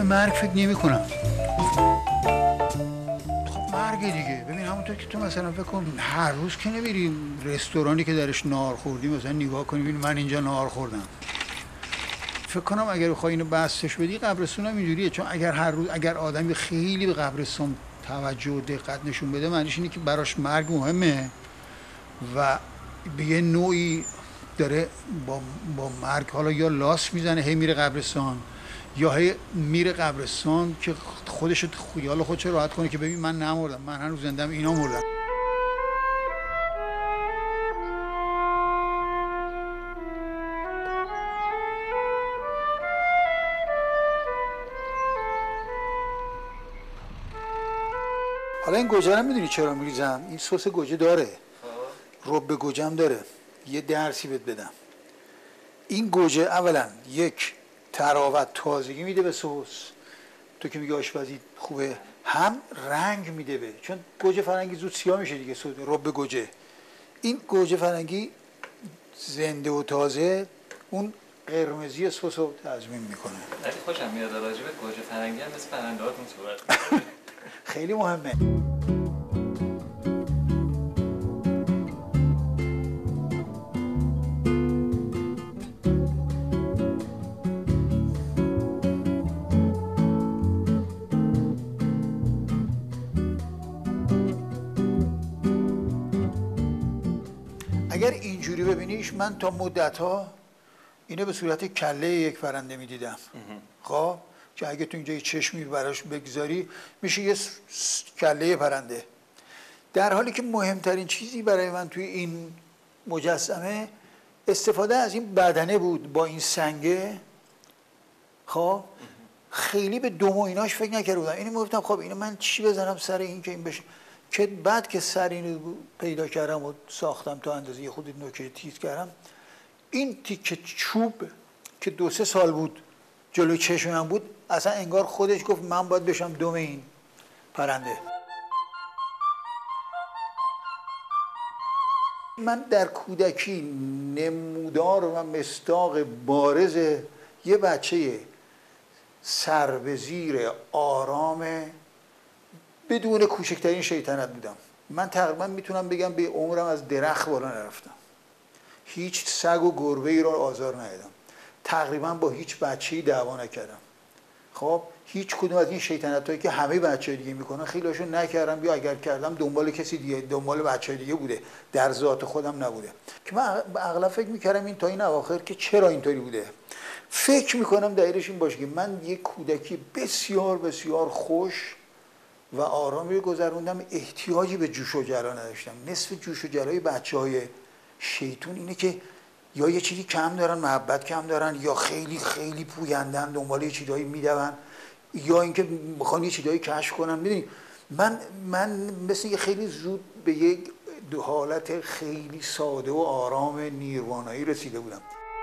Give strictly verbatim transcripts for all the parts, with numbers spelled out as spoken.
مرگ فکر نمی کنم. خب مرگ دیگه. ببین همونطور که تو مثلا فکر کن هر روز که نمیریم رستورانی که درش نهار خوردیم مثلا نگاه کنیم ببین من اینجا نهار خوردم. فکر کنم اگر بخوای اینو بستش بدی قبرستون هم اینجوریه، چون اگر هر روز اگر آدمی خیلی به قبرستون توجه و دقت نشون بده معنیش اینه که براش مرگ مهمه و به یه نوعی داره با با مرگ حالا یا لاس میزنه هی میره قبرستان یا هی میره قبرستان که خودش خیال خودش راحت کنه که ببین من نمردم، من هنوز زنده‌ام، اینا مردن. حالا این گوجه رو میدونی چرا میریزم؟ این سس گوجه داره، رب گوجه هم داره. یه درسی بهت بدم. این گوجه اولا یک تراوت تازگی میده به سس، تو که میگه آشپزی خوبه، هم رنگ میده به، چون گوجه فرنگی زود سیاه میشه دیگه، رب گوجه. این گوجه فرنگی زنده و تازه اون قرمزی سس رو تضمین میکنه. ولی خوشم میاد راجع به گوجه فرنگی هم مثل پرنده‌هاتون صحبت می‌کنید. خیلی مهمه. اگر اینجوری ببینیش من تا مدت‌ها اینو به صورت کله یک پرنده می‌دیدم. خب که اگه تو اینجا یه چشمی براش بگذاری میشه یه کله پرنده. در حالی که مهمترین چیزی برای من توی این مجسمه استفاده از این بدنه بود با این سنگه. خب خیلی به دم و ایناش فکر نکرده بودم. اینو میگفتم خب اینو من چی بزنم سر این که این بشه، که بعد که سر اینو پیدا کردم و ساختم تا اندازه یه خود نوکه تیز کردم، این تیکه چوب که دو سه سال بود جلوی چشمم بود اصلا انگار خودش گفت من باید بشم دم این پرنده. من در کودکی نمودار و مصداق بارز یه بچه سر به زیر آرام بدون کوچکترین شیطنت بودم. من تقریبا میتونم بگم به عمرم از درخت بالا نرفتم، هیچ سگ و گربه ای رو آزار ندادم، تقریبا با هیچ بچه‌ای دعوا نکردم. خب هیچ کدوم از این شیطنتایی که همه بچه‌ها دیگه میکنن خیلی‌هاشو نکردم، یا اگر کردم دنبال کسی دیگه، دنبال بچه‌های دیگه بوده، در ذات خودم نبوده. که من اغلب فکر میکردم این تا این اواخر که چرا اینطوری بوده. فکر میکنم دلیلش این باشه که من یک کودکی بسیار بسیار خوش و آرامی گذروندم، احتیاجی به جوش و جلا نداشتم. نصف جوش و جلای بچه‌های شیطون اینه که یا یه چیزی کم دارن، محبت کم دارن، یا خیلی خیلی پویندن دنبال یه چیزایی میدون، یا اینکه میخوان یه چیزایی کشف کنن. میدونی من من مثل یه خیلی زود به یک حالت خیلی ساده و آرام نیروانایی رسیده بودم.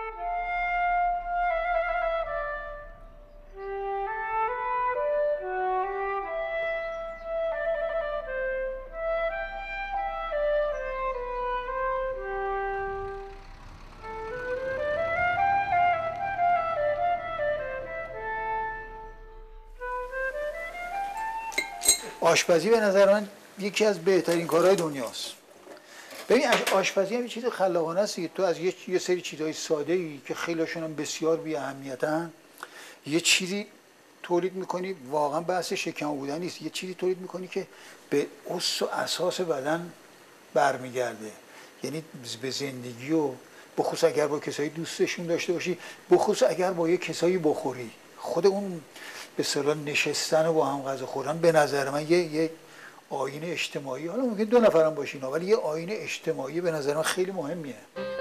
آشپزی به نظر من یکی از بهترین کارهای دنیاست. ببین آشپزی هم یه چیز خلاقانه است که تو از یه, یه سری چیزهای ساده‌ای که خیلیشون هم بسیار بی اهمیتن یه چیزی تولید میکنی، واقعا بحث شکم بودن نیست، یه چیزی تولید میکنی که به اس و اساس بدن برمیگرده، یعنی به زندگی و بخصوص اگر با کسایی دوستشون داشته باشی، بخصوص اگر با یه کسایی بخوری، خود اون به اصطلاح نشستن و با هم غذا خوردن به نظر من یه یک آیین اجتماعی، حالا ممکن دو نفرم باشین ولی یه آیین اجتماعی به نظر من خیلی مهمیه.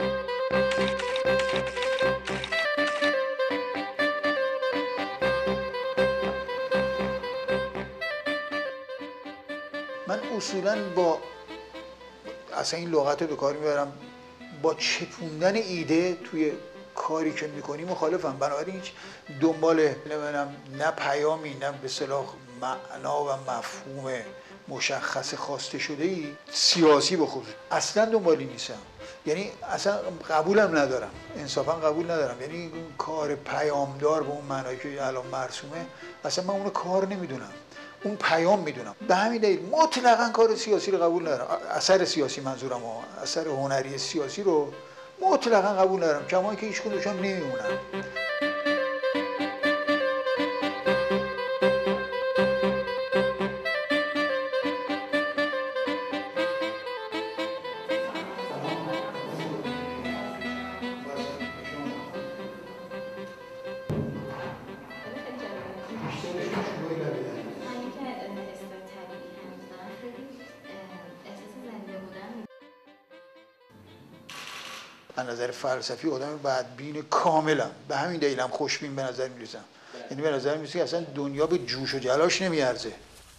من اصولا با اصلا این لغت رو به کار میبرم، با چپوندن ایده توی کاری که میکنی مخالفم. بنابراین هیچ دنبال نمیدونم نه پیامی نه به اصطلاح معنا و مفهوم مشخص خواسته شده ای سیاسی بخصوص اصلا دنبالی نیستم. یعنی اصلا قبولم ندارم، انصافا قبول ندارم. یعنی کار پیامدار به اون معنایی که الان مرسومه، اصلا من اونو کار نمیدونم، اون پیام میدونم. به همین دلیل مطلقا کار سیاسی رو قبول ندارم، اثر سیاسی منظورم، اثر هنری سیاسی رو مطلقا قبول ندارم، کما که هیچ کدومشون نمیمونن. از نظر فلسفی آدم بدبین کاملا، به همین دلیلم خوشبین به نظر میرسم. یعنی به نظر میرسه که اصلا دنیا به جوش و جلاش نمیارزه.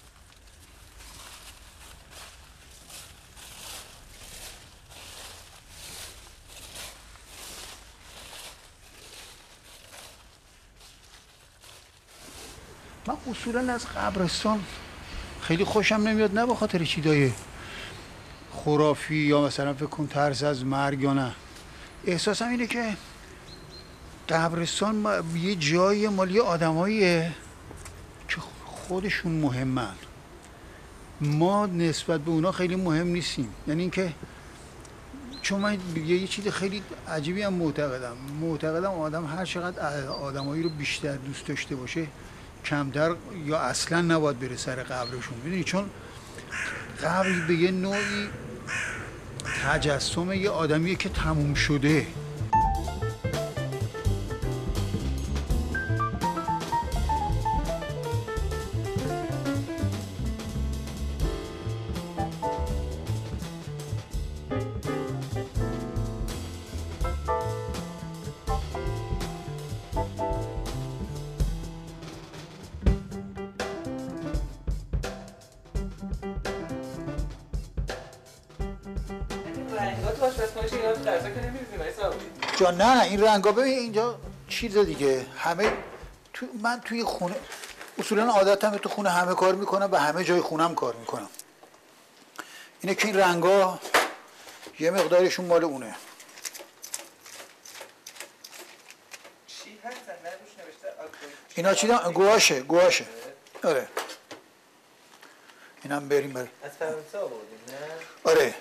من اصولا از قبرستان خیلی خوشم نمیاد، نه به خاطر چیزای خرافی یا مثلا فکر کن ترس از مرگ یا نه. احساسم اینه که قبرستان یه جایی مال یه آدماییه که خودشون مهمن، ما نسبت به اونا خیلی مهم نیستیم. یعنی اینکه چون من یه چیز خیلی عجیبی هم معتقدم معتقدم آدم هر چقدر آدمایی رو بیشتر دوست داشته باشه کمتر یا اصلا نباید بره سر قبرشون. میدونی چون قبر به یه نوعی تجسم یه آدمیه که تموم شده. جا نه این رنگا ببین اینجا چیز دیگه. همه تو من توی خونه اصولا عادتمه تو خونه همه کار میکنم و همه جای خونم کار میکنم. اینه که این رنگا یه مقدارشون مال اونه. چی هستن؟ نروش نوشته اینا چی دارم؟ گواشه گواشه آره. اینم بریم بریم از فرانسه آوردیم نه؟ آره.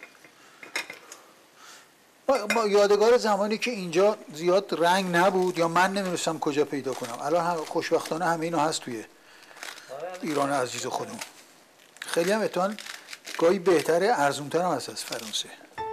ما یادگار زمانی که اینجا زیاد رنگ نبود یا من نمی‌دونستم کجا پیدا کنم. الان هم خوشبختانه همه اینو هست توی ایران عزیز خودمون. خیلی هم اتفاقاً گاهی بهتره، ارزون‌تر هم هست از فرانسه.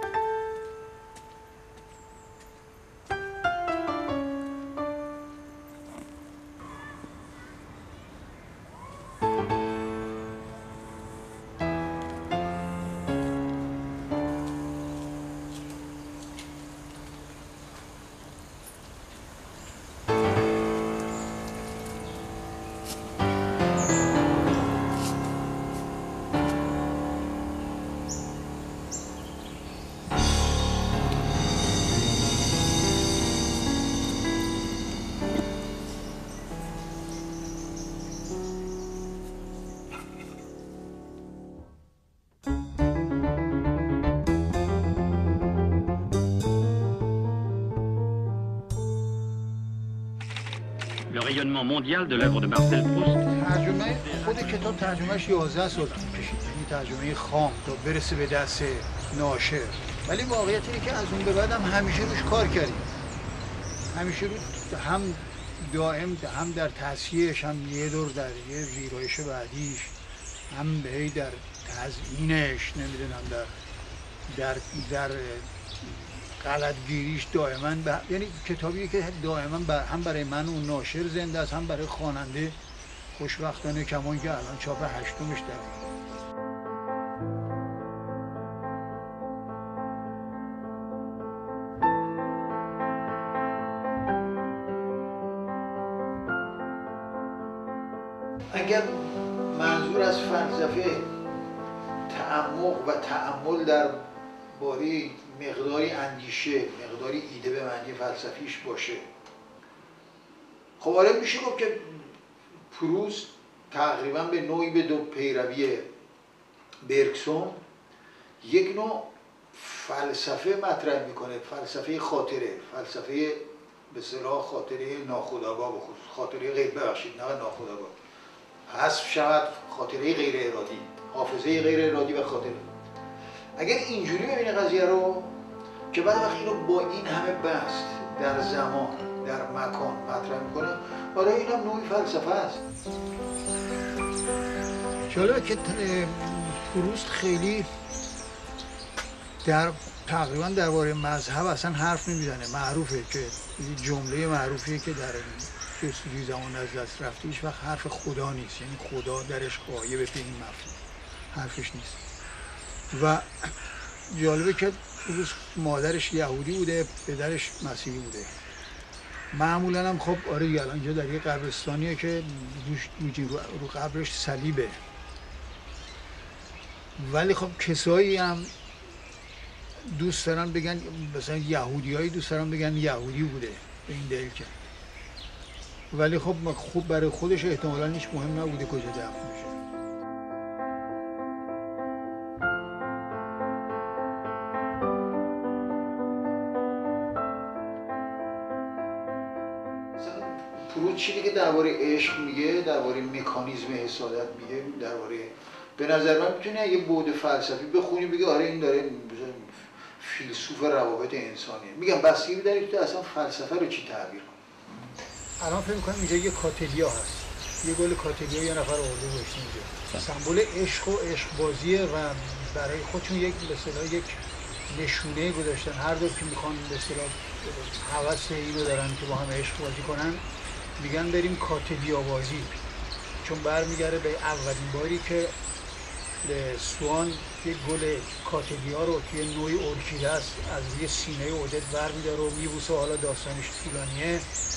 Le rayonnement mondial de l'œuvre de Marcel Proust. ترجمه خود کتاب ترجمهش یازده سال طول کشید، یعنی ترجمه خام تا برسه به دست ناشر. ولی واقعیت اینه که از اون به بعدم همیشه روش کار کردیم. همیشه روش هم دائم هم در تصحیحش، هم یه دور در یه ویرایش بعدیش، هم به در تزیینش، نمیدونم در در در غلطگیریش دائما ب... یعنی کتابیه که دائما ب... هم برای من اون ناشر زنده است، هم برای خواننده. خوشبختانه کمان که الان چاپ هشتمش داره. اگر منظور از فلسفه تعمق و تأمل در باره مقداری اندیشه، مقداری ایده به معنی فلسفیش باشه، خب آره میشه گفت که پروست تقریبا به نوعی به دو پیروی برگسون یک نوع فلسفه مطرح میکنه، فلسفه خاطره، فلسفه به اصطلاح خاطره ناخودآگاه، بخصوص خاطره غیر ببخشید نه ناخودآگاه، حذف شود خاطره غیر ارادی، حافظه غیر ارادی و خاطره. اگر اینجوری ببینه قضیه رو که بعد وقتی اینو با این همه بست در زمان در مکان مطرح میکنه، برای این هم نوعی فلسفه است. جالبه که پروست خیلی در تقریبا درباره مذهب اصلا حرف نمیزنه. معروفه که جمله معروفیه که در جستجوی زمان از دست رفته هیچ وقت حرف خدا نیست، یعنی خدا درش غایبه به این مفهوم، حرفش نیست. و جالبه که پروست مادرش یهودی بوده، پدرش مسیحی بوده. معمولا هم خب آره دیگه الان اینجا در یه قبرستانیه که رو, رو قبرش صلیبه، ولی خب کسایی هم دوست دارن بگن مثلا یهودیایی دوست دارن بگن یهودی بوده به این دلیل که، ولی خب خوب برای خودش احتمالاً هیچ مهم نبوده کجا دفن میشه. پروست چیزی که درباره عشق میگه، درباره مکانیزم حسادت میگه، درباره به نظر من میتونه یه بعد فلسفی بخونی بگه آره این داره فیلسوف روابط انسانیه. میگم بستگی داره که اصلا فلسفه رو چی تعبیر کنه. الان فکر می‌کنم اینجا یه کاتلیا هست، یه گل کاتلیا یه نفر آورده گذاشته اینجا، سمبل عشق و عشق بازیه و برای خودشون یک به اصطلاح یک نشونه گذاشتن. هر دور که میخوان به اصطلاح هوس اینو دارن که با هم عشق بازی کنن، میگن بریم کاتلیا بازی، چون برمیگره به اولین باری که سوان یک گل کاتلیا رو که یه نوعی ارکیده است از روی سینه اودت برمیداره و میبوسه. حالا داستانش طولانیه.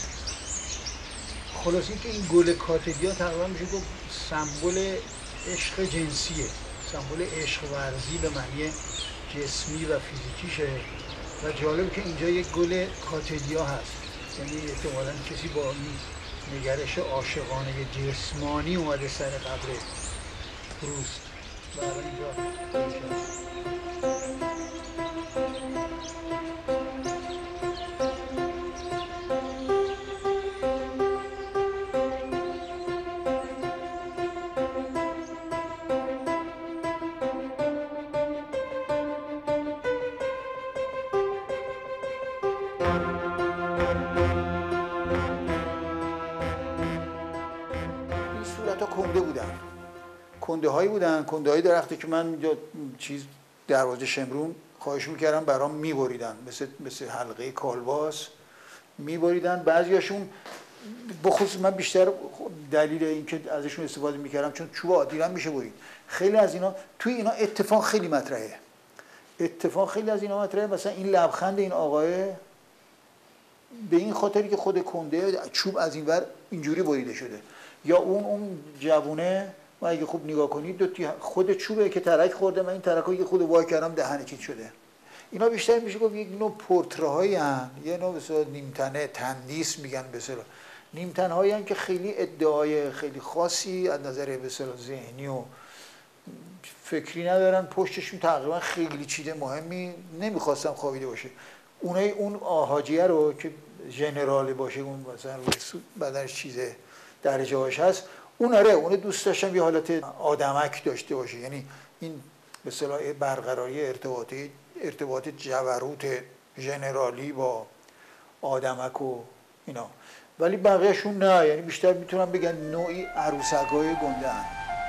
خلاص این که این گل کاتلیا تقریبا میشه گفت سمبل عشق جنسیه، سمبل عشق ورزی به معنی جسمی و فیزیکیشه. و جالب که اینجا یک گل کاتلیا هست، یعنی احتمالاً کسی با این نگرش عاشقانه جسمانی اومده سر قبر پروست و الان اینجا کنده بودن، کنده هایی بودن، کنده های درختی که من اینجا چیز دروازه شمرون خواهش میکردم برام میبریدن، مثل مثل حلقه کالباس میبریدن. بعضیاشون بخصوص من بیشتر دلیل اینکه ازشون استفاده میکردم چون چوب عادی هم میشه برید. خیلی از اینا توی اینا اتفاق خیلی مطرحه، اتفاق خیلی از اینا مطرحه. مثلا این لبخند این آقای به این خاطری که خود کنده چوب از این ور اینجوری بریده شده، یا اون اون جوونه و اگه خوب نگاه کنید دو خود چوبه که ترک خورده، من این ترکایی که خود وای کردم دهن چیت شده. اینا بیشتر میشه گفت یک نوع پورترهایی ان، یه نوع مثلا نیمتنه تندیس میگن به اصطلاح، نیمتنهایی ان که خیلی ادعای خیلی خاصی از نظر به اصطلاح ذهنی و فکری ندارن، پشتشون تقریبا خیلی چیز مهمی نمیخواستم خوابیده باشه. اونای اون آهاجیه رو که ژنرال باشه، اون مثلا بدنش چیزه درجه هاش هست، اون آره اون دوست داشتم یه حالت آدمک داشته باشه، یعنی این به اصطلاح برقراری ارتباطی ارتباط جبروت ژنرالی با آدمک و اینا. ولی بقیهشون نه، یعنی بیشتر میتونم بگن نوعی عروسکای گنده هن.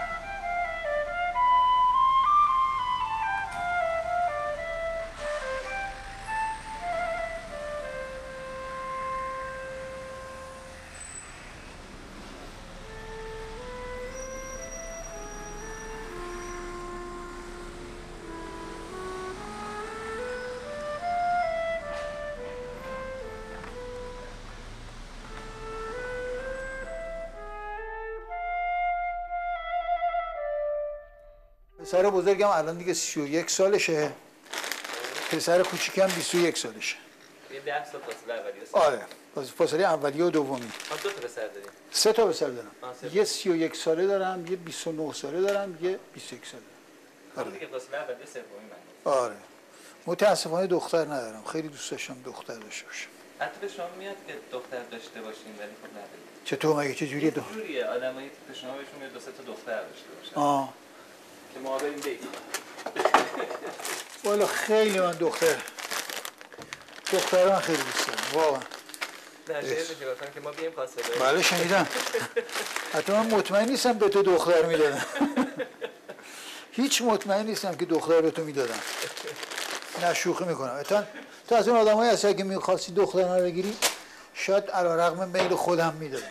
پسر بزرگم الان دیگه سی و یک سالشه، پسر کوچیکم بیست و یک سالشه. یه ده سال فاصله اولیه. آره فاصله اولیه و دومی. من دو تا پسر داریم. سه تا پسر دارم. یه سی و یک ساله دارم، یه بیست و نه ساله دارم، یه بیست و یک ساله. آره دیگه فاصله اولیه سومی من. آره. متاسفانه دختر ندارم، خیلی دوست داشتم دختر داشته باشم. حتی به شما میاد که دختر داشته باشین ولی خب ندارید. چطور مگه چه جوریه؟ دختر جوریه آدمایی که به شما بهشون میاد دو سه تا دختر داشته باشن. آه که ما بریم بیت. والا خیلی من دختر دختر من خیلی دوست دارم واقعا. نه شعر میشه گفتن که ما بیایم فاصله. بله شنیدم. حتی من مطمئن نیستم به تو دختر میدادم. هیچ مطمئن نیستم که دختر به تو میدادم. نه شوخی میکنم. تا تو از اون آدمایی هستی که میخواستی دختر من بگیری شاید علیرغم میل خودم میدادم.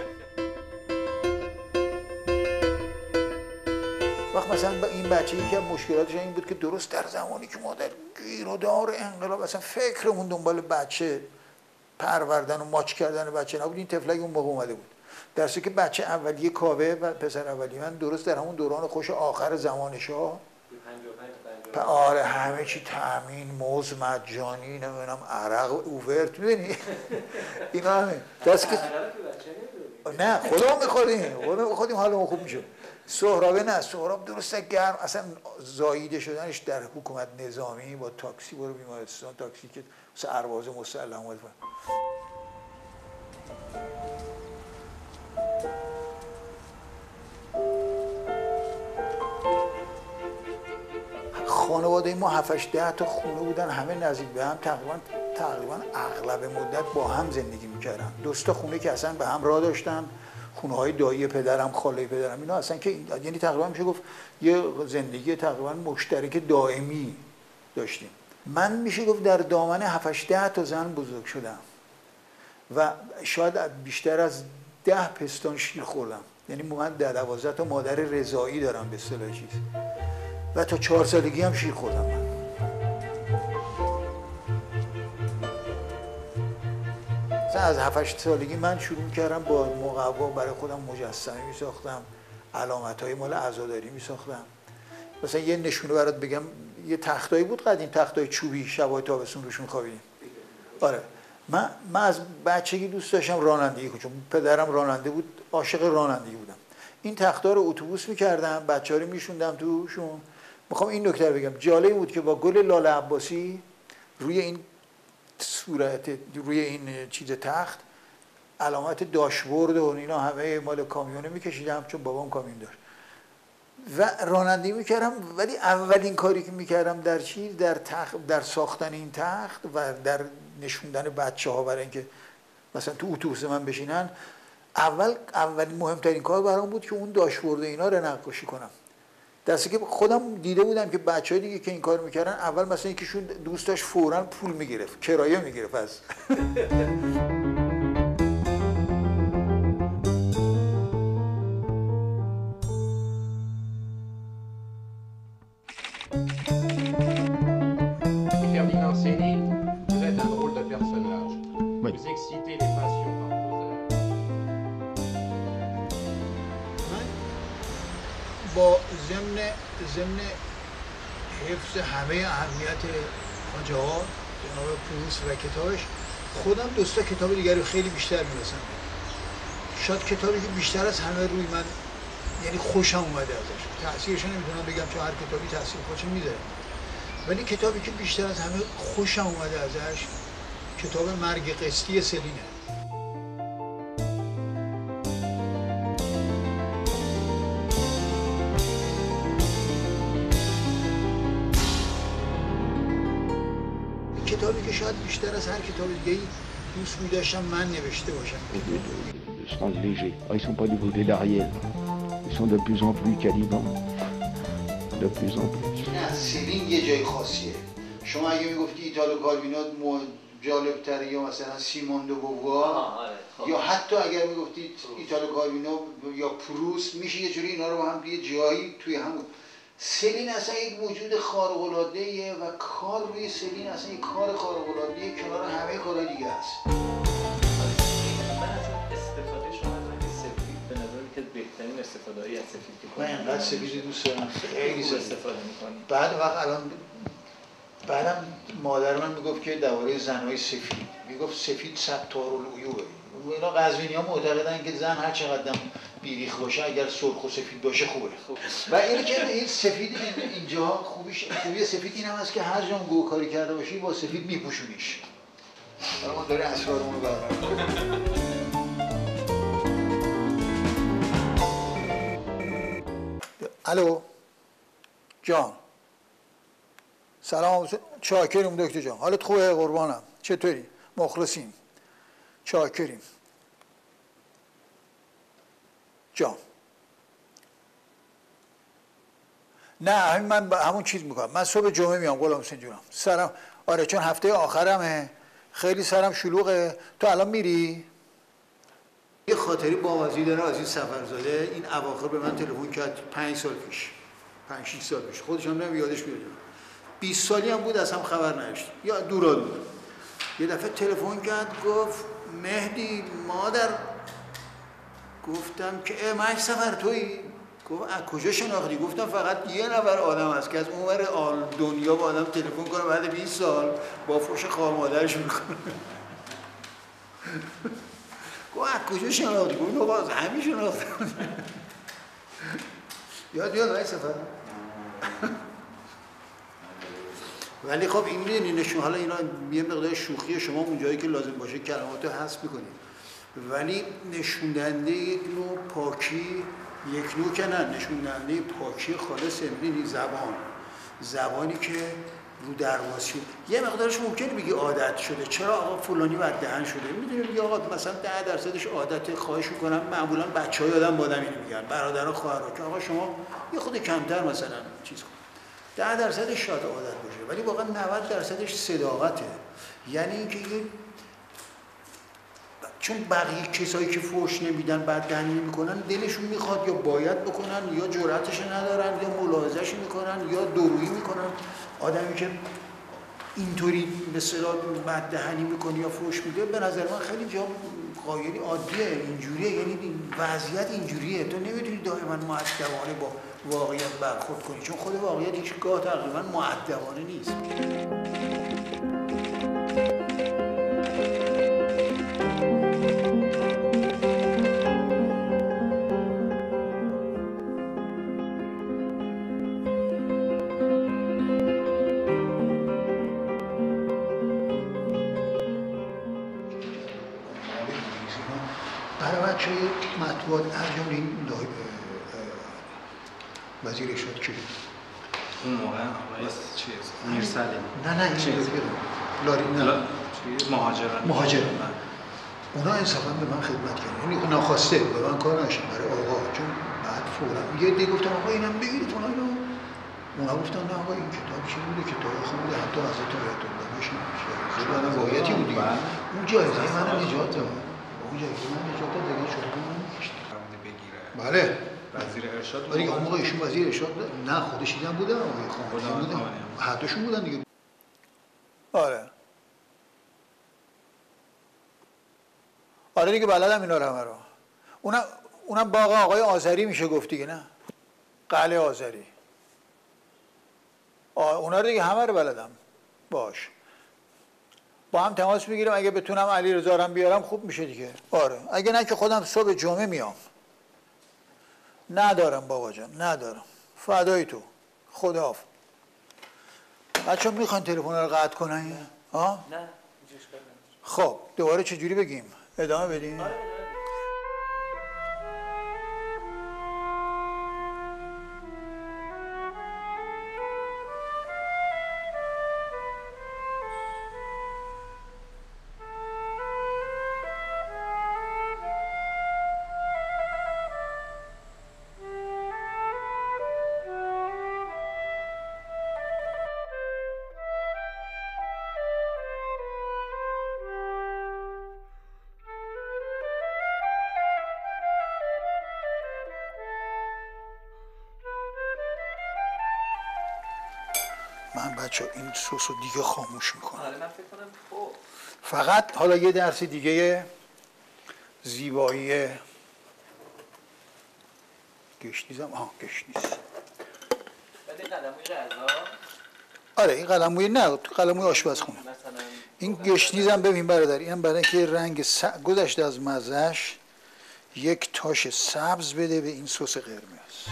وقت مثلا با این بچه یکی از مشکلاتش این بود که درست در زمانی که ما در گیرودار انقلاب اصلا فکرمون دنبال بچه پروردن و ماچ کردن بچه نبود، این طفلک اون موقع اومده بود. در صورتی که بچه اولیه کاوه و پسر اولیه من درست در همون دوران خوش آخر زمانش ها آره همه چی تامین موز مجانی نمیدونم عرق اوورت میدونی اینا همه دست که نه خودمون میخوریم خودمون میخوریم حالمون خوب میشه. سهرابه نه سهراب درسته گرم اصلا زاییده شدنش در حکومت نظامی با تاکسی برو بیمارستان تاکسی که سرباز مسلح اومد خانواده ما هفتش ده تا خونه بودن همه نزدیک به هم تقریبا تقریبا اغلب مدت با هم زندگی میکردن. دوستا خونه که اصلا به هم راه داشتن خونه های دایی پدرم خاله پدرم اینا اصلا که یعنی تقریبا میشه گفت یه زندگی تقریبا مشترک دائمی داشتیم. من میشه گفت در دامن هفتش ده تا زن بزرگ شدم و شاید بیشتر از ده پستان شیر خوردم. یعنی من ده دوازده تا مادر رضایی دارم به اصطلاح چیز و تا چهار سالگی هم شیر خوردم من. از هفت سالگی من شروع کردم با مقوا برای خودم مجسمه می ساختم، علامت های مال عزاداری می ساختم. مثلا یه نشونه برات بگم، یه تختایی بود قدیم، تختای چوبی شبای تابستون روشون خوابیدیم. آره من من از بچگی دوست داشتم رانندگی کنم چون پدرم راننده بود، عاشق رانندگی بودم. این تختا رو اتوبوس می‌کردم، بچه‌ها رو می‌شوندم توشون. میخوام این نکته رو بگم، جالب بود که با گل لاله عباسی روی این صورت روی این چیز تخت علامت داشبورد و اینا همه مال کامیونه میکشیدم چون بابام کامیون داشت و رانندگی میکردم. ولی اولین کاری که میکردم در چیز در تخت در ساختن این تخت و در نشوندن بچه ها برای اینکه مثلا تو اتوبوس من بشینن، اول اولین مهمترین کار برام بود که اون داشبورد اینا رو نقاشی کنم. دسته که خودم دیده بودم که بچهای دیگه که این کار میکردن اول مثلا یکیشون دوست داشت فوراً پول میگرفت، کرایه میگرفت از Ferdinand Céline, vous êtes un drôle de personnage. Vous excitez les passions par vos با ضمن ضمن حفظ همه اهمیت ماجرا جناب پروس و کتابش، خودم دوستا کتاب دیگری خیلی بیشتر می‌رسم. شاید کتابی که بیشتر از همه روی من یعنی خوشم اومده ازش، تأثیرش نمیتونم بگم چون هر کتابی تأثیر خودش میذاره، ولی کتابی که بیشتر از همه خوشم اومده ازش کتاب مرگ قسطی سلینه. کتابی که شاید بیشتر از هر کتاب دیگه‌ای دوست می‌داشتم من نوشته باشم. Sens léger. Ah, ils sont pas du côté d'Ariel. Ils sont de plus en plus calibans. De plus en plus. نه سیلین یه جای خاصیه. شما اگه میگفتی ایتالو کالوینو جالب‌تره یا مثلا سیمون دو بووار یا حتی اگر میگفتید ایتالو کالوینو یا پروست، میشه یه جوری اینا رو با هم یه جایی توی همون. سلین اصلا یک موجود خارق‌العاده‌ایه و کار روی سلین اصلا یک کار خارق‌العاده‌ایه کنار همه کارهای دیگه است. من اصلا استفاده شما از رنگ سفید به نظر که بهترین استفاده‌ای از سفید که من اینقدر سفید دوست دارم، خیلی سفید استفاده می‌کنی. بعد وقت الان بعدم مادر من میگفت که درباره زن‌های سفید میگفت سفید ستارالعیوبه. اینا قزوینی‌ها معتقدن که زن هر چقدر بیریخ باشه، اگر سرخ و سفید باشه خوبه. و اینه که این سفید اینجا خوبیش خوبی سفید این هم هست که هر جا گوکاری کرده باشی با سفید میپوشونیش. حالا ما داره اسرارمون رو برقرار. الو جان، سلام، چاکریم دکتر جان، حالت خوبه قربانم، چطوری؟ مخلصیم، چاکریم جان. نه همین من همون چیز میکنم، من صبح جمعه میام غلام حسین جونم، سرم آره چون هفته آخرمه، خیلی سرم شلوغه. تو الان میری؟ یه خاطری با وزیر داره از این سفرزاده، این اواخر به من تلفن کرد پنج سال پیش، پنج شش سال پیش، خودش هم نمی یادش میاد، بیست سالی هم بود از هم خبر نداشت یا دورا دور. یه دفعه تلفن کرد گفت مهدی مادر، گفتم که اه من سفر تویی؟ گفت از کجا شناختی؟ گفتم فقط یه نفر آدم هست که از اون ور دنیا با آدم تلفن کنه بعد بیست سال با فوش خواه مادرش میکنه. گفت از کجا شناختی؟ گفت نقا از همین شناختی. یاد بیاد های سفر. ولی خب این میدونی نشون، حالا اینا یه مقدار شوخی، شما اون جایی که لازم باشه کلماتو حذف میکنید، ولی نشون دهنده یک نوع پاکی، یک نوع که نه، نشون دهنده پاکی خالص میدونی زبان، زبانی که رو درواسی یه مقدارش ممکنه بگی عادت شده، چرا آقا فلانی بد دهن شده، میدونی میگه آقا مثلا ده درصدش عادت، خواهش میکنم معمولا بچهای آدم با آدم اینو میگن، برادرها خواهرها، که آقا شما یه خود کمتر مثلا چیز کن. ده درصدش شاید عادت باشه، ولی واقعا نود درصدش صداقته. یعنی اینکه چون بقیه کسایی که فحش نمیدن، بد دهنی نمیکنن، دلشون میخواد یا باید بکنن یا جرأتش ندارن یا ملاحظه‌اش میکنن یا دورویی میکنن. آدمی که اینطوری به اصطلاح بد دهنی میکنه یا فحش میده، به نظر من خیلی جا قایلی عادیه، اینجوریه، یعنی وضعیت اینجوریه، تو نمیتونی دائما مؤدبانه با واقعیت برخورد کنی، چون خود واقعیت هیچگاه تقریبا مؤدبانه نیست. برای بچه مطبوعات هر جمله این وزیر ارشاد کی؟ اون موقع آقای چیز میرسلی؟ نه نه این لاری نه مهاجران مهاجران اونا انصافا به من خدمت کردن، یعنی ناخواسته به من کار نشد برای آقا، چون بعد فورا یه دی گفتم آقا اینم بگیرید فلان، اونا گفتن نه آقا این کتاب چی بوده، کتاب خونده حتی حضرت آیت الله بشه زبان واقعیتی بود دیگه، اون جایزه من نجات داد، اون جایزه من نجات داد دیگه، شده من نمی‌کشت بگیره. بله وزیر ارشاد ولی اون موقع ایشون وزیر ارشاد نه خودش دیدن بودن، آقای خامنه‌ای بودن، هر دوشون بودن دیگه. آره آره دیگه بلدم اینا رو همه رو. اونم اونم باغ آقای آذری میشه گفت دیگه، نه قلعه آذری، اونا رو دیگه همه رو بلدم. باش با هم تماس میگیرم، اگه بتونم علی رضا رو بیارم خوب میشه دیگه. آره اگه نه که خودم صبح جمعه میام. ندارم بابا جان ندارم، فدای تو، خداحافظ. بچه ها میخواین تلفن رو قطع کنن؟ ها؟ نه خب دوباره چجوری بگیم؟ ادامه بدیم؟ آره. من بچه این سوس رو دیگه خاموش میکنم. آره من فکر کنم خب فقط حالا یه درس دیگه زیبایی گشنیزم، آها گشنیز. ولی قلموی غذا. آره این قلموی نه، قلموی آشپزخونه. مثلا این گشنیزم ببین برادر، اینم برای اینکه رنگ س... گذشته از مزهش یک تاش سبز بده به این سس قرمز.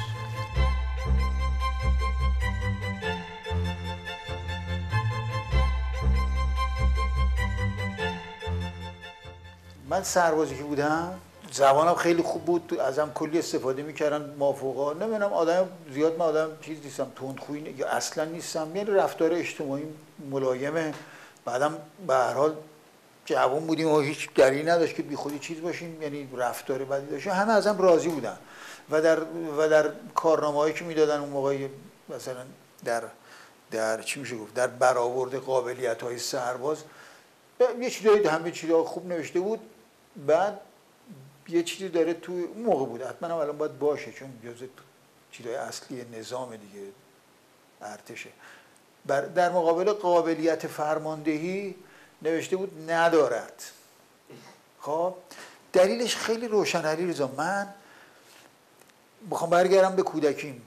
من سربازی که بودم زبانم خیلی خوب بود، ازم کلی استفاده میکردن مافوقا. نمیدونم آدم زیاد، من آدم چیز نیستم، تندخویی یا اصلا نیستم، یعنی رفتار اجتماعی ملایمه. بعدم به هر حال جوان بودیم و هیچ دلیلی نداشت که بیخودی چیز باشیم، یعنی رفتار بدی داشتیم، همه ازم راضی بودن. و در و در کارنامه‌هایی که میدادن اون موقع مثلا در در چی میشه گفت، در برآورد قابلیت‌های سرباز یه چیزایی همه چیزا خوب نوشته بود. بعد یه چیزی داره تو اون موقع بود، حتما الان باید باشه چون جزء چیزای اصلی نظام دیگه ارتشه. در مقابل قابلیت فرماندهی نوشته بود ندارد. خب دلیلش خیلی روشن. علیرضا من بخوام برگردم به کودکیم،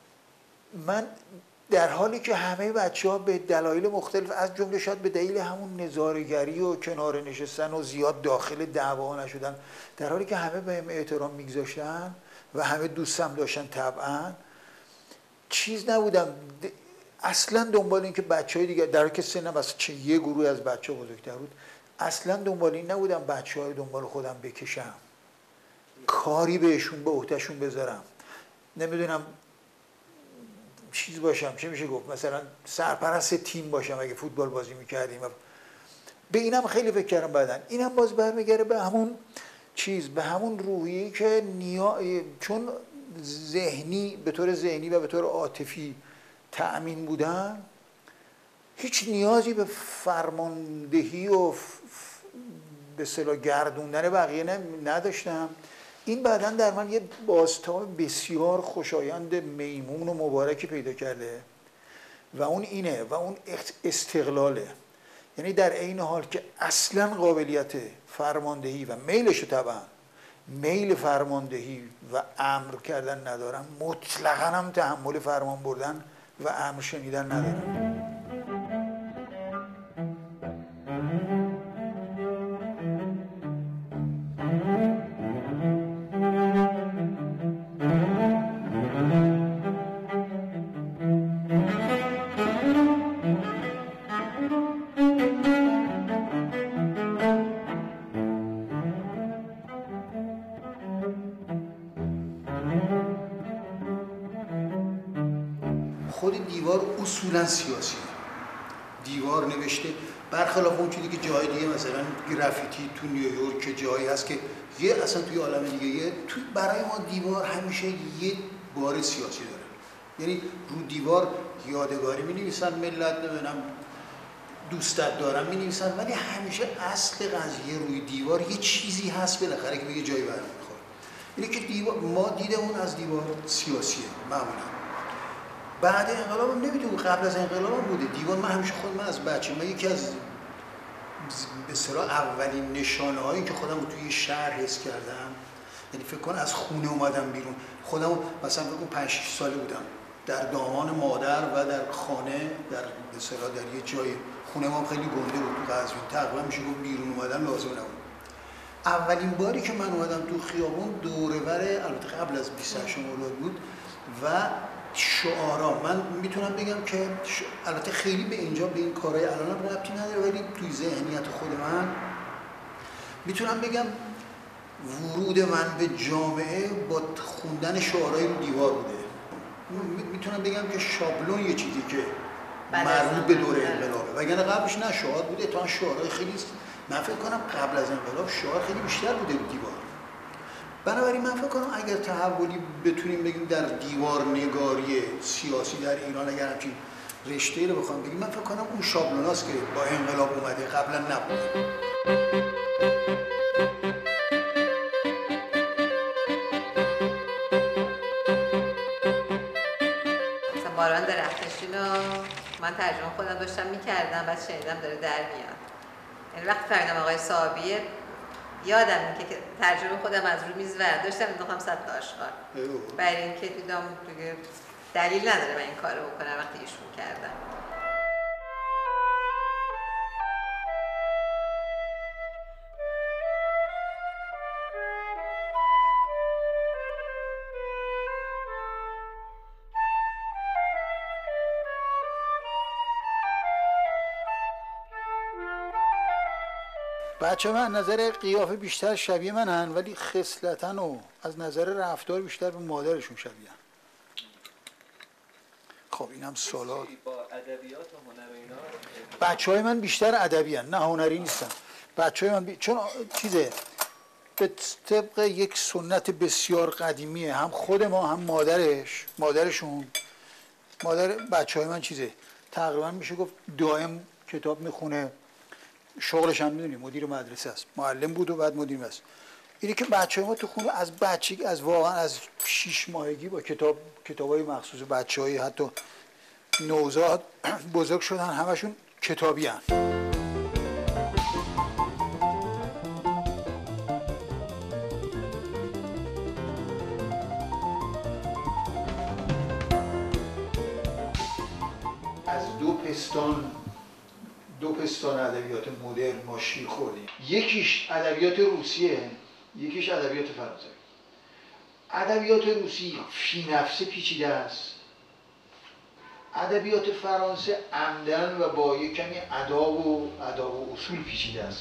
من در حالی که همه بچه‌ها به دلایل مختلف، از جمله شاید به دلیل همون نظاره‌گری و کنار نشستن و زیاد داخل دعوا نشدن، در حالی که همه بهم احترام میگذاشتن و همه دوستم داشتن طبعا، چیز نبودم اصلا دنبال این که بچه‌های دیگه، در حالی که سنم از چه یه گروه از بچه‌ها بزرگتر بود، اصلا دنبال این نبودم بچه‌ها رو دنبال خودم بکشم، کاری بهشون به عهدهشون بذارم، نمیدونم چیز باشم، چه میشه گفت، مثلا سرپرست تیم باشم اگه فوتبال بازی میکردیم. به اینم خیلی فکر کردم بعدن. اینم باز برمیگره به همون چیز، به همون روحیه‌ای که نیا... چون ذهنی به طور ذهنی و به طور عاطفی تأمین بودن، هیچ نیازی به فرماندهی و ف... به اصطلاح گردوندن بقیه نداشتم. این بعداً در من یه بازتاب بسیار خوشایند میمون و مبارکی پیدا کرده و اون اینه و اون استقلاله. یعنی در عین حال که اصلاً قابلیت فرماندهی و میلش طبعاً میل فرماندهی و امر کردن ندارم، مطلقاً هم تحمل فرمان بردن و امر شنیدن ندارم. خود دیوار اصولا سیاسیه. دیوار نوشته برخلاف اون چیزی که جای دیگه مثلا گرافیتی تو نیویورک که جایی هست که یه اصلا توی عالم دیگه یه تو، برای ما دیوار همیشه یه بار سیاسی داره. یعنی رو دیوار یادگاری می‌نویسن ملت، نمیدونم دوستت دارم می‌نویسن، ولی همیشه اصل قضیه روی دیوار یه چیزی هست بالاخره که به یه جایی برمی‌خوره. اینه که دیوار، ما دیدمون از دیوار سیاسیه معمولا. بعد انقلاب هم نمیدونم، قبل از انقلاب هم بوده دیوار. من همیشه خود من از بچه، من یکی از به اصطلاح اولین نشانه هایی که خودم رو توی شهر حس کردم، یعنی فکر کن از خونه اومدم بیرون، خودم مثلا فکر کن پنج شش ساله بودم در دامان مادر و در خانه، در به اصطلاح در یه جای، خونه ما خیلی گنده بود تو قزوین، تقریبا میشه گفت بیرون اومدن لازم نبود. اولین باری که من اومدم تو خیابون دوره بر، البته قبل از بیست و هشت مرداد بود و شعارا، من میتونم بگم که ش... البته خیلی به اینجا به این کارهای الان ربطی نداره، ولی توی ذهنیت خود من میتونم بگم ورود من به جامعه با خوندن شعارهای رو دیوار بوده. میتونم بگم که شابلون یه چیزی که مربوط به دوره انقلابه، وگرنه قبلش نه شعار بوده، تا شعارهای خیلی است. من فکر کنم قبل از انقلاب شعار خیلی بیشتر بوده رو دیوار. بنابراین من فکر کنم اگر تحولی بتونیم بگیم در دیوار نگاری سیاسی در ایران، اگر همچین رشته‌ای رو بخوام بگیم، من فکر کنم اون شابلوناست که با انقلاب اومده، قبلا نبوده. مثلا باران درختشین رو من ترجمه خودم داشتم میکردم، بعد شنیدم داره در میاد. یعنی وقتی فهمیدم آقای صابیه، یادم که ترجمه خودم از رو میز برداشتم انداختم صد تا آشغال. برای اینکه دیدم دیگه دلیل نداره من این کارو بکنم وقتی ایشون کردم. بچه من نظر قیافه بیشتر شبیه منن ولی خصلتاً و از نظر رفتار بیشتر به مادرشون شبیه. خب اینم سوالات. با ادبیات و هنر و اینا بچهای من بیشتر ادبی هن، نه هنری نیستن. بچهای من بی... چون چیزه به طبق یک سنت بسیار قدیمیه، هم خود ما هم مادرش مادرشون مادر بچهای من چیزه تقریبا میشه گفت دائم کتاب میخونه، شغلش هم میدونی مدیر مدرسه است، معلم بود و بعد مدیر مدرسه. اینه که بچهای ما تو خونه از بچگی، از واقعا از شش ماهگی با کتاب کتابای مخصوص بچهای حتی نوزاد بزرگ شدن، همشون کتابی هن. از دو پستان دو پستان ادبیات مدرن ما شیر خوردیم. یکیش ادبیات روسیه، یکیش ادبیات فرانسوی. ادبیات روسی فی نفسه پیچیده است. ادبیات فرانسه عمدن و با یک کمی آداب و آداب و اصول پیچیده است.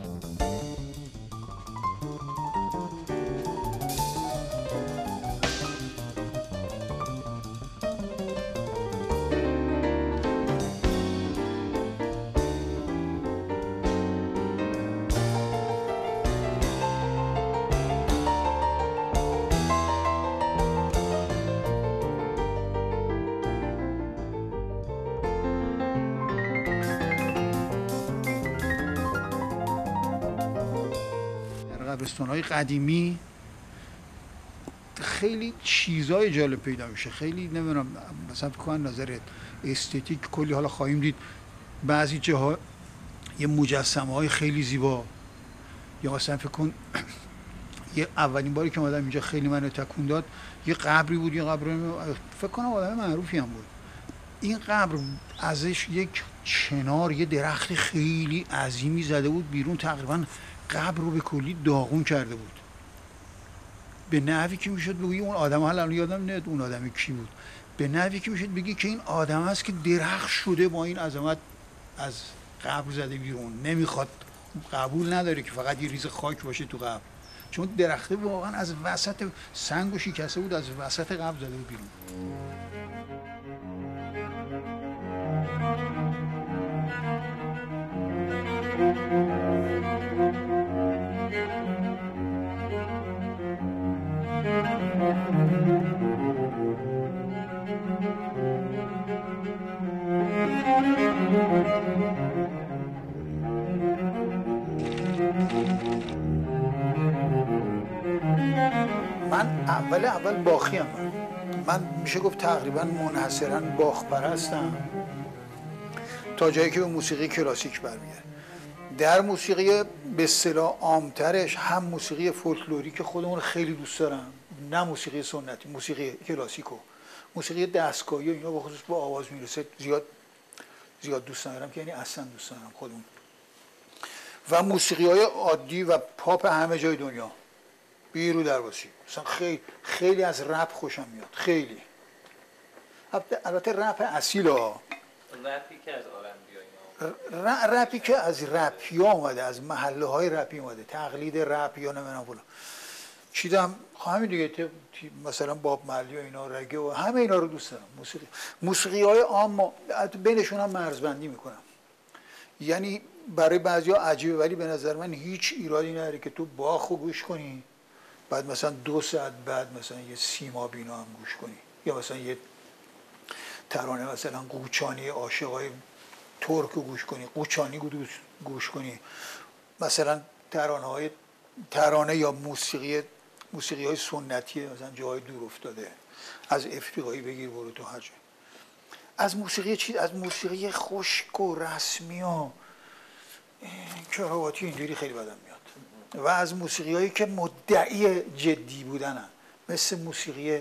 قبرستان‌های قدیمی خیلی چیزای جالب پیدا میشه، خیلی نمیدونم مثلا فکر کنم نظر استتیک کلی حالا خواهیم دید، بعضی جاها یه مجسمه‌های خیلی زیبا، یا مثلا فکر کن یه اولین باری که اومدم اینجا خیلی منو تکون داد، یه قبری بود، یه قبر فکر کنم آدم معروفی هم بود. این قبر ازش یک چنار یه درخت خیلی عظیمی زده بود بیرون، تقریبا قبر رو به کلی داغون کرده بود، به نحوی که میشد بگی اون آدم، حالا یادم نمیاد اون آدمی کی بود، به نحوی که میشد بگی که این آدم است که درخت شده با این عظمت از قبر زده بیرون، نمیخواد، قبول نداره که فقط یه ریز خاک باشه تو قبر، چون درخته واقعا از وسط سنگ و شکسته بود، از وسط قبر زده بود بیرون. من اول اول باخی هم من. من میشه گفت تقریبا منحصرا باخ پرستم تا جایی که به موسیقی کلاسیک برمیگرده. در موسیقی به اصطلاح عامترش هم موسیقی فولکلوری که خودمون خیلی دوست دارم، نه موسیقی سنتی، موسیقی کلاسیکو، موسیقی دستگاهی و اینا به خصوص با آواز میرسه زیاد زیاد دوست ندارم، که یعنی اصلا دوست ندارم خودمون، و موسیقی های عادی و پاپ همه جای دنیا بیرو درواسی. مثلا خیلی خیلی از رپ خوشم میاد، خیلی. البته رپ اصیل ها، رپی که از آرندی ها اینا، رپی که از رپی ها اومده، از محله های رپی اومده، تقلید رپ یا نمیدونم فلان چیدم، همین دیگه، مثلا باب مرلی و اینا، رگه و همه اینا رو دوست دارم. موسیقی موسیقی های عام بینشون هم مرزبندی میکنم، یعنی برای بعضیا عجیبه ولی به نظر من هیچ ایرادی نداره که تو باخو گوش کنی، بعد مثلا دو ساعت بعد مثلا یه سیما بینا هم گوش کنی، یا مثلا یه ترانه مثلا قوچانی عاشقای ترک رو گوش کنی، قوچانی گوش کنی، مثلا ترانه های ترانه یا موسیقی موسیقی های سنتی مثلا جاهای دور افتاده، از افریقایی بگیر برو تو هر جا، از موسیقی چی، از موسیقی خشک و رسمی و کراواتی اینجوری خیلی بدم میاد، و از موسیقی هایی که مدعی جدی بودن هم. مثل موسیقی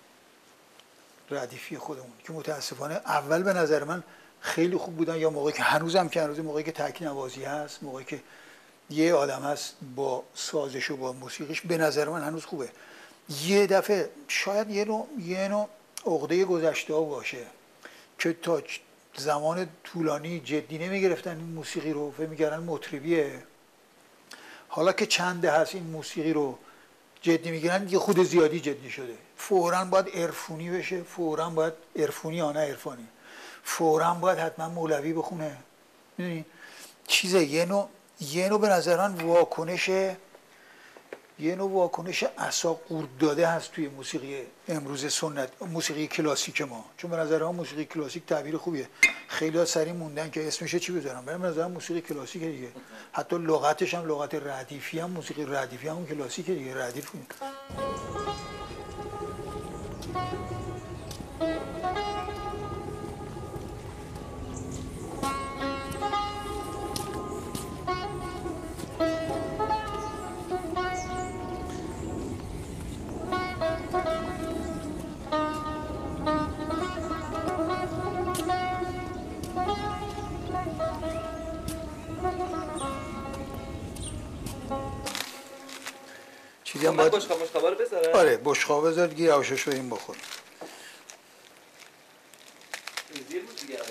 ردیفی خودمون که متاسفانه اول به نظر من خیلی خوب بودن، یا موقعی که هنوزم که هنوز موقعی که تک نوازی هست، موقعی که یه آدم هست با سازش و با موسیقیش، به نظر من هنوز خوبه. یه دفعه شاید یه نوع یه نوع عقده گذشته ها باشه که تا زمان طولانی جدی نمیگرفتن این موسیقی رو، فکر می‌کردن مطربیه، حالا که چنده هست این موسیقی رو جدی میگیرن یه خود زیادی جدی شده، فوراً باید عرفونی بشه، فوراً باید عرفونی یا نه عرفانی، فوراً باید حتما مولوی بخونه. میدونی چیزه یه نوع یه نوع به نظر من واکنش یه نوع واکنش عصا قورت داده هست توی موسیقی امروز سنت، موسیقی کلاسیک ما. چون به نظر من موسیقی کلاسیک تعبیر خوبیه. خیلی ها سری موندن که اسمش چی بذارم. به نظر من موسیقی کلاسیک دیگه. حتی لغتش هم لغت ردیفی هم موسیقی ردیفی هم اون کلاسیک دیگه. ردیف چیزی هم باید بشقاب مشقابا رو بذاره؟ آره بشقاب بذار دیگه یواشش رو این بخور. زیر بود دیگه.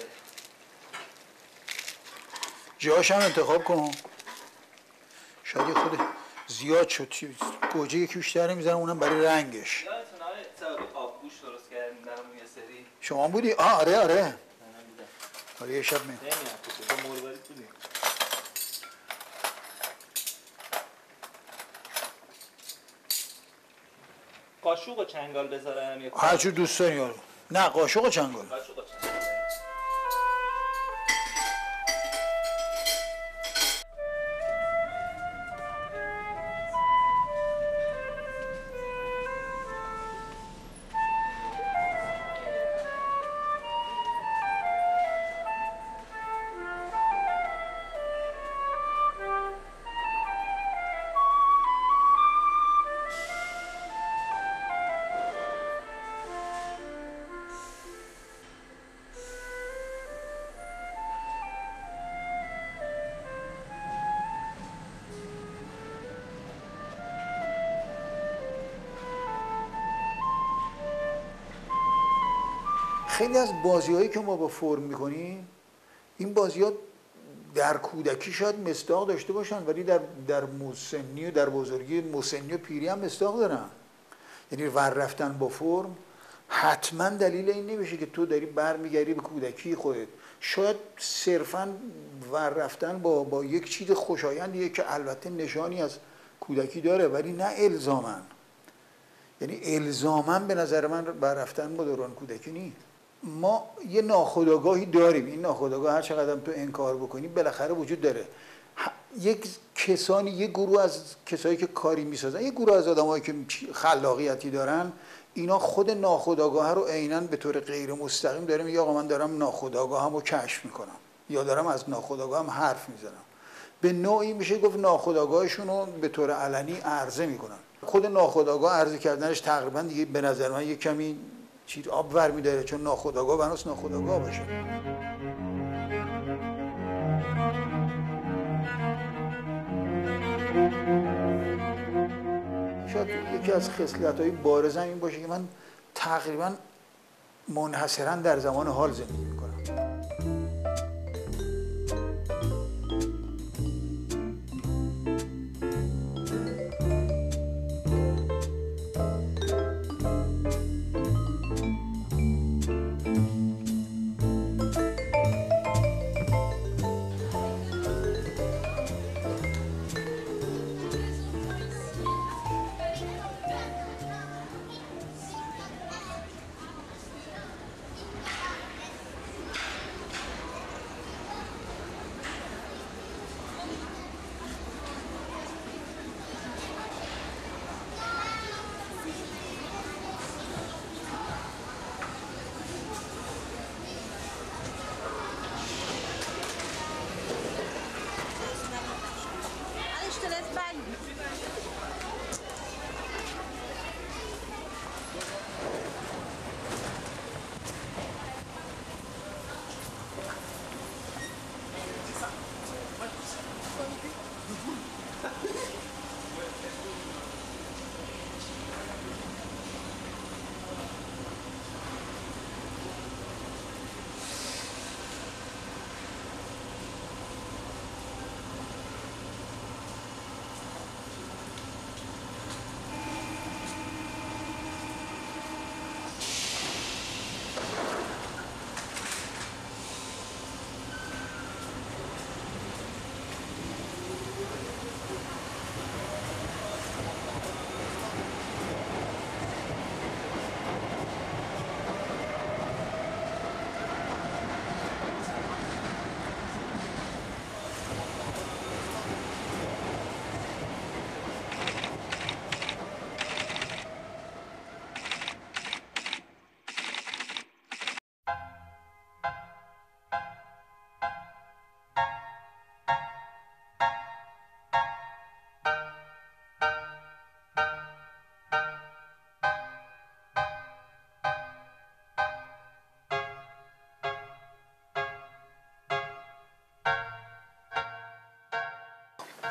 جاش هم انتخاب کن. شاید خود زیاد شد چی گوجه یکی بیشتر میزنم اونم برای رنگش. یادتونه آره آبگوش درست کردیم درمون یه سری. شما بودی؟ آه آره آره. آره یه شب می. نمیاد تو با مروارید بودیم. قاشق و چنگال بذارم یا هر چی دوست داری یارو. نه قاشق و چنگال. قاشق و چنگال. خیلی از بازی‌هایی که ما با فرم می‌کنیم این بازی‌ها در کودکی شاید مصداق داشته باشن ولی در در مسنی و در بزرگی مسنی و پیری هم مصداق دارن. یعنی ور رفتن با فرم حتما دلیل این نمیشه که تو داری برمیگردی به کودکی خودت. شاید صرفاً ور رفتن با با یک چیز خوشایندیه که البته نشانی از کودکی داره ولی نه الزاماً. یعنی الزاماً به نظر من ور رفتن با دوران کودکی نیست. ما یه ناخودآگاهی داریم. این ناخودآگاه هر چقدر تو انکار بکنی بالاخره وجود داره. یک کسانی یک گروه از کسایی که کاری میسازن، یک گروه از آدمایی که خلاقیتی دارن، اینا خود ناخودآگاه رو عیناً به طور غیر مستقیم داره میگه آقا من دارم ناخودآگاهمو کشف میکنم یا دارم از ناخودآگاهم حرف میزنم. به نوعی میشه گفت ناخودآگاهشون رو به طور علنی عرضه میکنن. خود ناخودآگاه عرضه کردنش تقریبا دیگه به نظر من یک کمی چیز آب ور میداره چون ناخودآگاه بناس ناخودآگاه باشه. شاید یکی از خصلت‌های بارزم این باشه که من تقریبا منحصراً در زمان حال زندگی میکنم.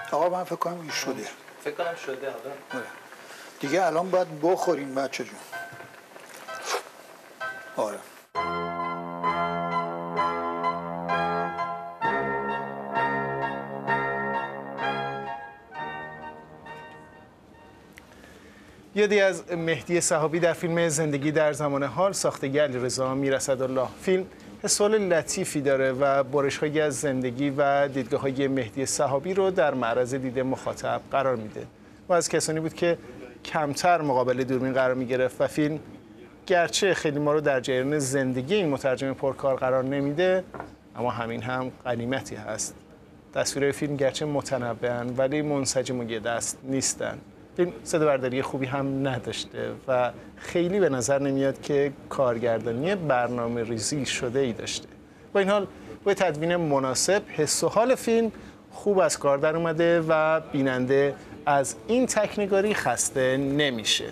آقا من فکر کنم این شده. فکر کنم شده آقا. دیگه الان باید بخوریم بچه جون. آره. یادی از مهدی صحابی در فیلم زندگی در زمان حال ساخته علیرضا میراسدالله. فیلم حسال لطیفی داره و برش‌هایی از زندگی و دیدگاه‌های مهدی صحابی رو در معرض دید مخاطب قرار میده. و از کسانی بود که کمتر مقابل دوربین قرار میگرفت و فیلم گرچه خیلی ما رو در جریان زندگی این مترجم پرکار قرار نمیده، اما همین هم غنیمتی هست. تصویرهای فیلم گرچه متنوعن ولی منسجم و یه دست نیستن. فیلم صدابرداری خوبی هم نداشته و خیلی به نظر نمیاد که کارگردانی برنامه ریزی شده ای داشته. با این حال با تدوین مناسب حس و حال فیلم خوب از کار در اومده و بیننده از این تکنیکاری خسته نمیشه.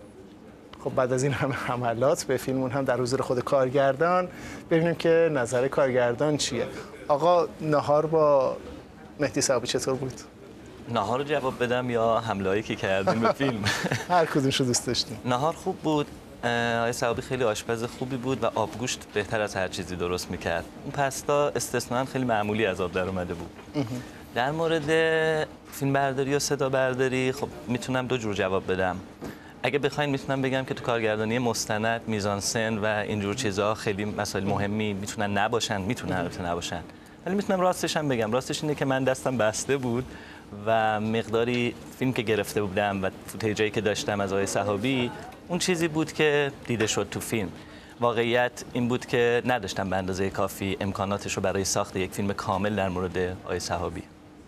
خب بعد از این همه حملات به فیلمون هم در حضور خود کارگردان ببینیم که نظر کارگردان چیه. آقا نهار با مهدی صحابی چطور بود؟ نهار رو جواب بدم یا حمله‌ای که کردیم به فیلم؟ هر کدومش رو دوست داشتیم. نهار خوب بود. آقای صحابی خیلی آشپز خوبی بود و آبگوشت بهتر از هر چیزی درست میکرد. اون پستا استثناً خیلی معمولی از آب در اومده بود. در مورد فیلم برداری و صدا برداری خب میتونم دو جور جواب بدم. اگه بخواین میتونم بگم که تو کارگردانی مستند، میزانسن و اینجور چیزها خیلی مسائل مهمی میتونن نباشن، میتونن البته نباشن. ولی میتونم راستش هم بگم. راستش اینه که من دستم بسته بود و مقداری فیلم که گرفته بودم و فوتیجایی که داشتم از آقای صحابی اون چیزی بود که دیده شد تو فیلم. واقعیت این بود که نداشتم به اندازه کافی امکاناتش رو برای ساخت یک فیلم کامل در مورد آقای صحابی.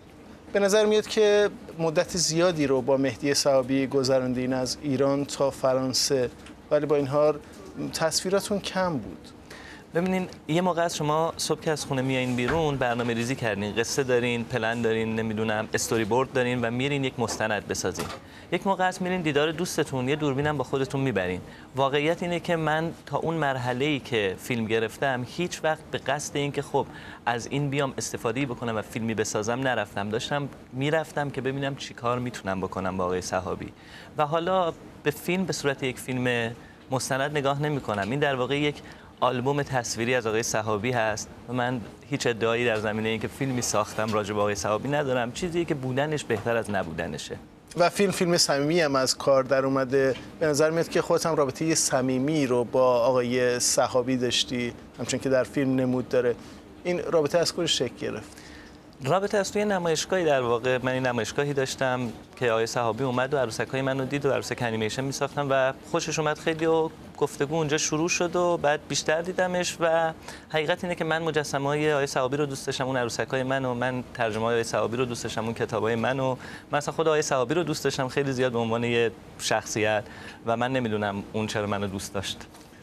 به نظر میاد که مدت زیادی رو با مهدی صحابی گذراندین از ایران تا فرانسه، ولی با این حال تصویراتون کم بود. ببینین یه موقع از شما صبح که از خونه میایین بیرون برنامه ریزی کردین، قصه دارین، پلن دارین، نمیدونم استوری بورد دارین و میرین یک مستند بسازین. یک موقع از میرین دیدار دوستتون، یه دوربینم با خودتون میبرین. واقعیت اینه که من تا اون مرحله‌ای که فیلم گرفتم هیچ وقت به قصد این که خب از این بیام استفاده بکنم و فیلمی بسازم نرفتم. داشتم میرفتم که ببینم چیکار میتونم بکنم با آقای صحابی. و حالا به فیلم به صورت یک فیلم مستند نگاه نمی‌کنم. این در واقع یک آلبوم تصویری از آقای صحابی هست و من هیچ ادعایی در زمینه اینکه فیلمی ساختم راجع به آقای صحابی ندارم. چیزی که بودنش بهتر از نبودنشه. و فیلم فیلم صمیمی هم از کار در اومده. به نظر میاد که خودت هم رابطه صمیمی رو با آقای صحابی داشتی، همچون که در فیلم نمود داره. این رابطه از کجا شکل گرفت؟ رابطه از توی نمایشگاهی در واقع. من این نمایشگاهی داشتم که آقای صحابی اومد و عروسک‌های منو دید و عروسک انیمیشن می‌ساختم و خوشش اومد خیلی و گفتگو اونجا شروع شد و بعد بیشتر دیدمش و حقیقت اینه که من مجسمه‌های آقای صحابی رو دوست داشتم، اون عروسک‌های منو، من ترجمه‌های آقای صحابی رو دوست داشتم، اون کتابای منو، مثلا خود آقای صحابی رو دوست داشتم خیلی زیاد به عنوان یه شخصیت و من نمیدونم اون چرا منو دوست داشت.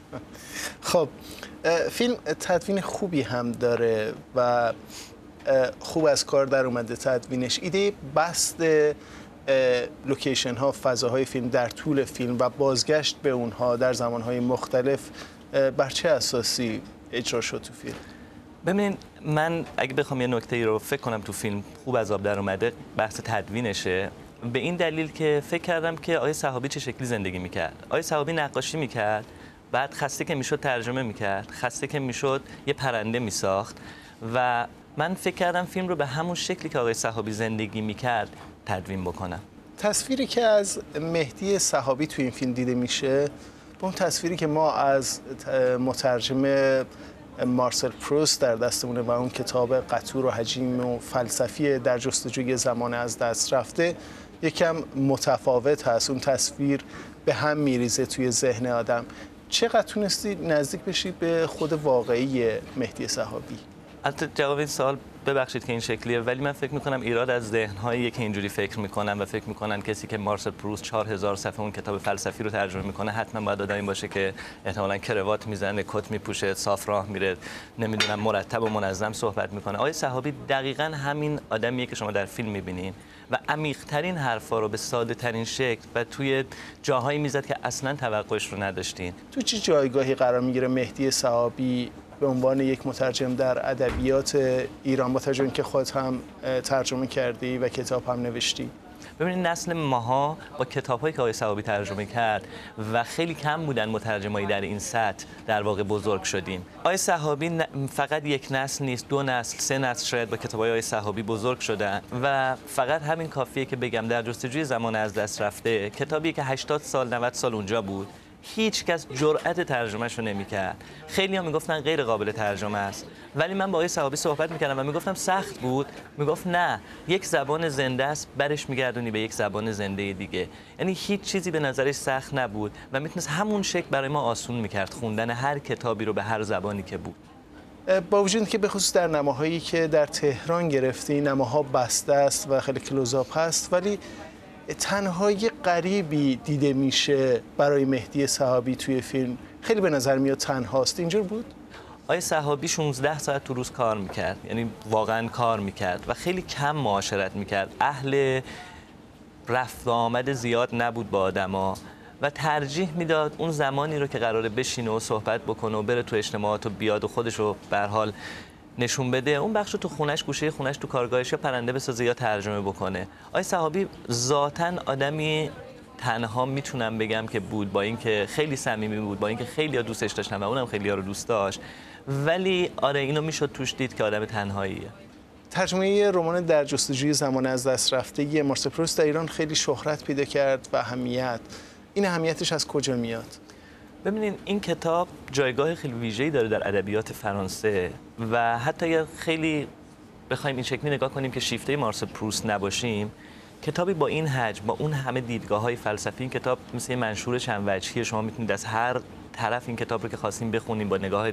خب فیلم تدوین خوبی هم داره و خوب از کار در اومده تدوینش. ایده بست لوکیشن ها، فضاهای فیلم در طول فیلم و بازگشت به اونها در زمانهای مختلف بر چه اساسی اجرا شد تو فیلم؟ ببینین من اگه بخوام یه نکته‌ای رو فکر کنم تو فیلم خوب از آب در اومده بحث تدوینشه، به این دلیل که فکر کردم که آقای صحابی چه شکلی زندگی میکرد. آقای صحابی نقاشی میکرد، بعد خسته که میشد ترجمه میکرد، خسته که میشد یه پرنده میساخت و من فکر کردم فیلم رو به همون شکلی که آقای صحابی زندگی میکرد تدوین بکنم. تصویری که از مهدی صحابی تو این فیلم دیده میشه با اون تصویری که ما از مترجم مارسل پروست در دستمونه و اون کتاب قطور و حجیم و فلسفی در جستجوی زمان از دست رفته یکم متفاوت هست. اون تصویر به هم میریزه توی ذهن آدم. چقدر تونستی نزدیک بشی به خود واقعی مهدی صحابی؟ البته جواب این سوال ببخشید که این شکلیه، ولی من فکر میکنم ایراد از ذهن‌هایی که اینجوری فکر میکنن و فکر میکنن کسی که مارسل پروست چهار هزار صفحه اون کتاب فلسفی رو ترجمه میکنه حتما باید آدمی باشه که احتمالاً کراوات میزنه، کت میپوشه، صاف راه میره، نمیدونم مرتب و منظم صحبت میکنه. آقای صحابی دقیقاً همین آدمیه که شما در فیلم میبینین و عمیق‌ترین حرفا رو به ساده‌ترین شکل و توی جاهایی میزد که اصلاً توقعش رو نداشتین. تو چه جایگاهی قرار میگیره مهدی صحابی به عنوان یک مترجم در ادبیات ایران با توجه به اینکه خودت هم ترجمه کردی و کتاب هم نوشتی؟ ببینید نسل ماها با کتاب‌هایی که آقای صحابی ترجمه کرد و خیلی کم بودن مترجمایی در این سطح در واقع بزرگ شدیم. آقای صحابی فقط یک نسل نیست، دو نسل، سه نسل شاید با کتاب‌های آقای صحابی بزرگ شدن و فقط همین کافیه که بگم در جستجوی زمان از دست رفته کتابی که هشتاد سال نود سال اونجا بود هیچ کس جرأت ترجمهش رو نمی‌کرد. خیلی ها میگفتن غیر قابل ترجمه است، ولی من با آقای صحابی صحبت می‌کردم و میگفتم سخت بود، میگفت نه، یک زبان زنده است، برش میگردونی به یک زبان زنده دیگه. یعنی هیچ چیزی به نظرش سخت نبود و میتونست همون شکل برای ما آسون می‌کرد خوندن هر کتابی رو به هر زبانی که بود. با وجود که به خصوص در نماهایی که در تهران گرفتی نماها بسته است و خیلی کلوزآپ هست، ولی تنهایی غریبی دیده میشه برای مهدی صحابی توی فیلم. خیلی به نظر میاد تنهاست. اینجور بود؟ آقای صحابی شانزده ساعت تو روز کار میکرد، یعنی واقعا کار میکرد و خیلی کم معاشرت میکرد. اهل رفت و آمد زیاد نبود با آدما و ترجیح میداد اون زمانی رو که قراره بشینه و صحبت بکنه و بره تو اجتماعات و بیاد و خودش رو به هر حال نشون بده، اون بخشو تو خونش، گوشه خونش، تو کارگاهش یا پرنده بسازه یا ترجمه بکنه. آقای صحابی ذاتاً آدمی تنها میتونم بگم که بود، با اینکه خیلی صمیمی بود، با اینکه خیلی‌ها دوستش داشتن و اونم خیلی‌ها رو دوست داشت، ولی آره اینو میشد توش دید که آدم تنهاییه. ترجمه رمان در جستجوی زمان از دست رفته مارسل پروست در ایران خیلی شهرت پیدا کرد و اهمیت. این اهمیتش از کجا میاد؟ ببینید این کتاب جایگاه خیلی ویژه‌ای داره در ادبیات فرانسه و حتی اگر خیلی بخوایم این شکلی نگاه کنیم که شیفته مارسل پروست نباشیم، کتابی با این حجم، با اون همه دیدگاه‌های فلسفی، این کتاب مثل منشور چند وجهی، شما میتونید از هر طرف این کتاب رو که خواستین بخونین، با نگاه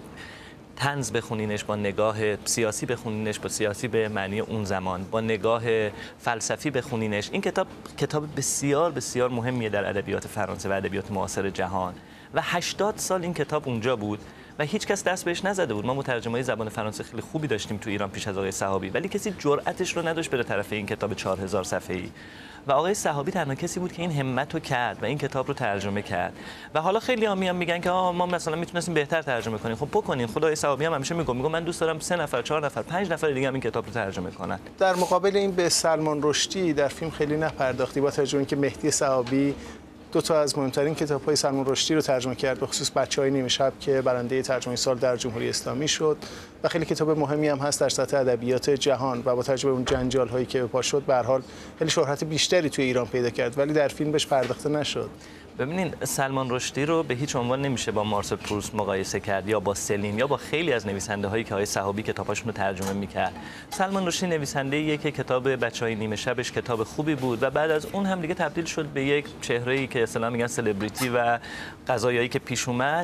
طنز بخونینش، با نگاه سیاسی بخونینش، با سیاسی به معنی اون زمان، با نگاه فلسفی بخونینش. این کتاب کتاب بسیار بسیار مهمیه در ادبیات فرانسه و ادبیات معاصر جهان و هشتاد سال این کتاب اونجا بود و هیچ کس دست بهش نزده بود. ما مترجمای زبان فرانسه خیلی خوبی داشتیم تو ایران پیش از آقای صحابی، ولی کسی جرأتش رو نداشت بره طرف این کتاب چهار هزار صفحه‌ای و آقای صحابی تنها کسی بود که این همت رو کرد و این کتاب رو ترجمه کرد. و حالا خیلی ها میان میگن که آ ما مثلا میتونستیم بهتر ترجمه کنیم. خب بکنین. خدای صحابی هم همیشه میگم میگم من دوست دارم سه نفر، چهار نفر، پنج نفر دیگه هم این کتاب رو ترجمه کنن. در مقابل این به سلمان رشدی در فیلم خیلی نپرداختی، با توجه به اینکه مهدی صحابی دو تا از مهمترین کتاب‌های سلمان رشدی رو ترجمه کرد، به خصوص بچه‌های نیمه شب که برنده ترجمه سال در جمهوری اسلامی شد و خیلی کتاب مهمی هم هست در سطح ادبیات جهان و با توجه به اون جنجال‌هایی که به پا شد به هر حال خیلی شهرت بیشتری توی ایران پیدا کرد، ولی در فیلم بهش پرداخته نشد. ببینید سلمان رشدی رو به هیچ عنوان نمیشه با مارسل پروست مقایسه کرد یا با سلیم یا با خیلی از نویسنده‌هایی که آقای صحابی کتاباشون رو ترجمه می‌کرد. سلمان رشدی نویسنده‌ایه که کتاب بچه‌های نیمه شبش کتاب خوبی بود و بعد از اون هم دیگه تبدیل شد به یک چهره‌ای که اصطلاحاً میگن سلبریتی و قضایایی که پیش اومد.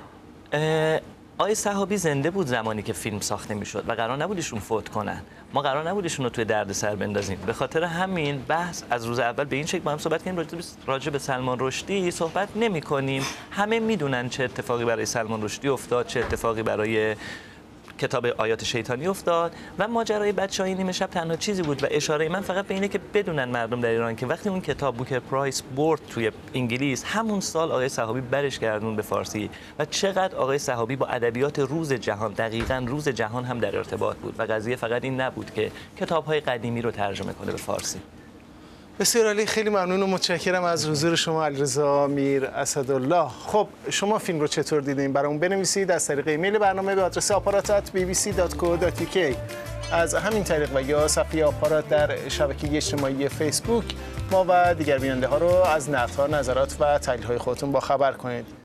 آقای صحابی زنده بود زمانی که فیلم ساخته میشد و قرار نبود ایشون فوت کنن. ما قرار نبود ایشون رو توی دردسر بندازیم. به خاطر همین بحث از روز اول به این شکل با هم صحبت کردیم راجع به سلمان رشدی صحبت نمی‌کنیم. همه میدونن چه اتفاقی برای سلمان رشدی افتاد، چه اتفاقی برای کتاب آیات شیطانی افتاد و ماجرای بچه‌های نیمه شب تنها چیزی بود و اشاره من فقط به اینه که بدونن مردم در ایران که وقتی اون کتاب بوکر پرایس برد توی انگلیس، همون سال آقای صحابی برش گردون به فارسی و چقدر آقای صحابی با ادبیات روز جهان، دقیقاً روز جهان هم در ارتباط بود و قضیه فقط این نبود که کتاب‌های قدیمی رو ترجمه کنه به فارسی. بسیار عالی، خیلی ممنون و متشکرم از حضور شما علیرضا میر اسدالله. خب شما فیلم رو چطور دیدین؟ برامون بنویسید از طریق ایمیل برنامه به آدرس آپارات ات بی بی سی دات کو دات یو کی از همین طریق و یا صفحه آپارات در شبکه اجتماعی فیسبوک ما و دیگر بیننده ها رو از نقدها، نظرات و تحلیل های خودتون با خبر کنید.